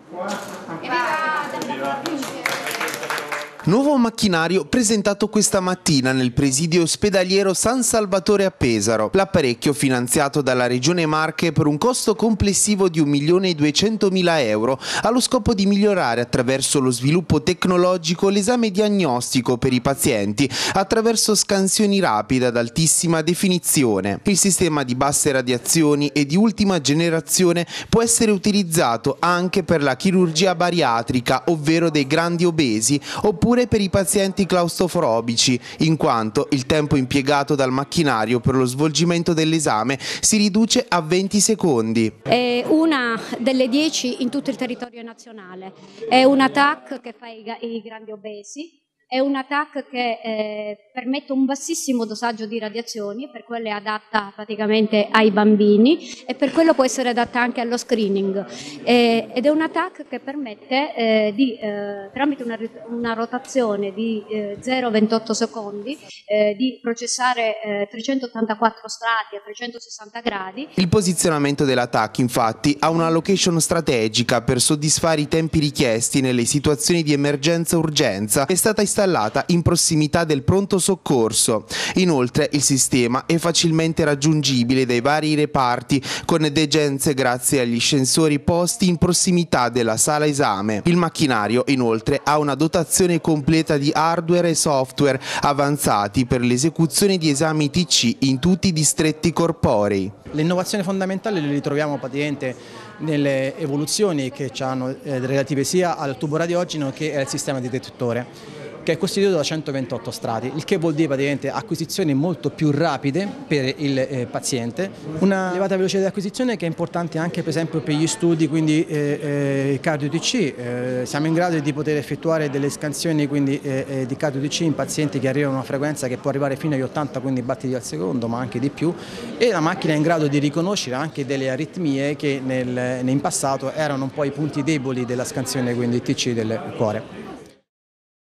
Nuovo macchinario presentato questa mattina nel presidio ospedaliero San Salvatore a Pesaro. L'apparecchio, finanziato dalla Regione Marche per un costo complessivo di 1.200.000 euro, ha lo scopo di migliorare attraverso lo sviluppo tecnologico l'esame diagnostico per i pazienti attraverso scansioni rapide ad altissima definizione. Il sistema di basse radiazioni e di ultima generazione può essere utilizzato anche per la chirurgia bariatrica, ovvero dei grandi obesi, oppure per i pazienti claustrofobici, in quanto il tempo impiegato dal macchinario per lo svolgimento dell'esame si riduce a 20 secondi. È una delle 10 in tutto il territorio nazionale, è una TAC che fa i grandi obesi, è una TAC che permette un bassissimo dosaggio di radiazioni, per quello è adatta praticamente ai bambini e per quello può essere adatta anche allo screening, ed è una TAC che permette tramite una rotazione di 0,28 secondi di processare 384 strati a 360 gradi. Il posizionamento della TAC infatti ha una location strategica per soddisfare i tempi richiesti nelle situazioni di emergenza-urgenza. È stata installata in prossimità del pronto soccorso. Inoltre il sistema è facilmente raggiungibile dai vari reparti con degenze grazie agli ascensori posti in prossimità della sala esame. Il macchinario inoltre ha una dotazione completa di hardware e software avanzati per l'esecuzione di esami TC in tutti i distretti corporei. Le innovazioni fondamentali le ritroviamo praticamente nelle evoluzioni che hanno relative sia al tubo radiogeno che al sistema di detettore, che è costituito da 128 strati, il che vuol dire praticamente acquisizioni molto più rapide per il paziente, una elevata velocità di acquisizione che è importante anche per esempio per gli studi, quindi cardio TC. Siamo in grado di poter effettuare delle scansioni quindi, di cardio TC in pazienti che arrivano a una frequenza che può arrivare fino agli 80 quindi battiti al secondo, ma anche di più, e la macchina è in grado di riconoscere anche delle aritmie che in passato erano un po' i punti deboli della scansione quindi TC del cuore.